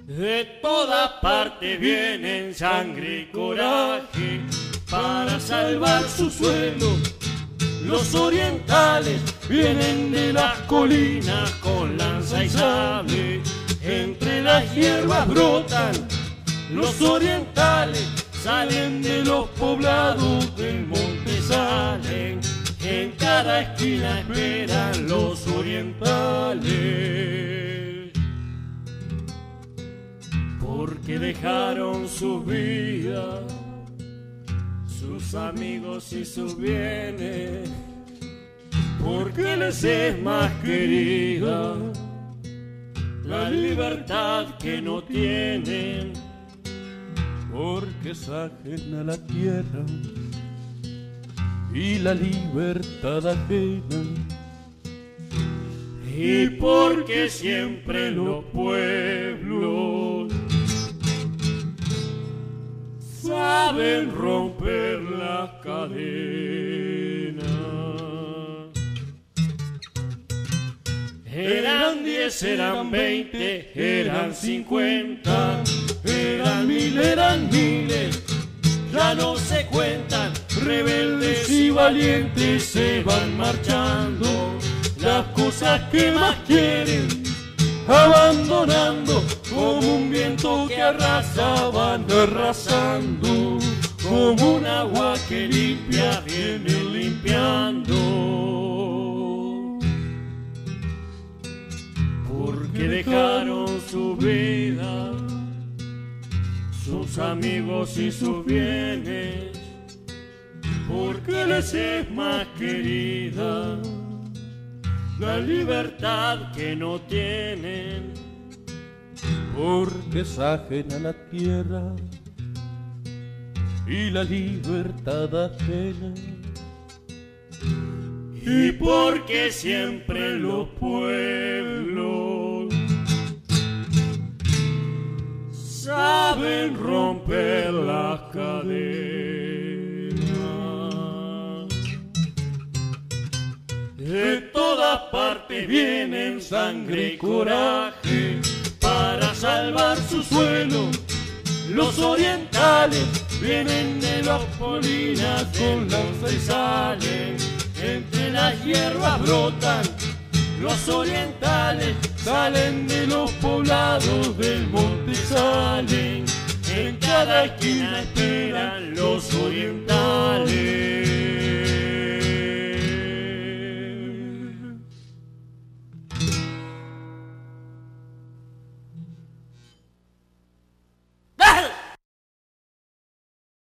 De todas partes vienen sangre y coraje para salvar su suelo. Los orientales vienen de las colinas con lanza y sable. Entre las hierbas brotan. Los orientales salen de los poblados del monte, salen. En cada esquina esperan los orientales. Porque dejaron sus vidas, sus amigos y sus bienes, porque les es más querida la libertad que no tienen, porque es ajena la tierra y la libertad ajena, y porque siempre los pueblos saben romper las cadenas. Eran 10, eran 20, eran 50, eran 1000, eran miles, ya no se cuentan. Rebeldes y valientes se van marchando, las cosas que más quieren abandonando, como un viento que arrasa van arrasando, como un agua que limpia viene limpiando. Porque dejaron su vida, sus amigos y sus bienes, porque les es más querida la libertad que no tienen, porque es ajena la tierra y la libertad ajena, y porque siempre los pueblos saben romper las cadenas. De todas partes vienen sangre y coraje para salvar su suelo. Los orientales vienen de las colinas con lanza y salen. Entre las hierbas brotan. Los orientales salen de los poblados del monte, salen. En cada esquina esperan los orientales.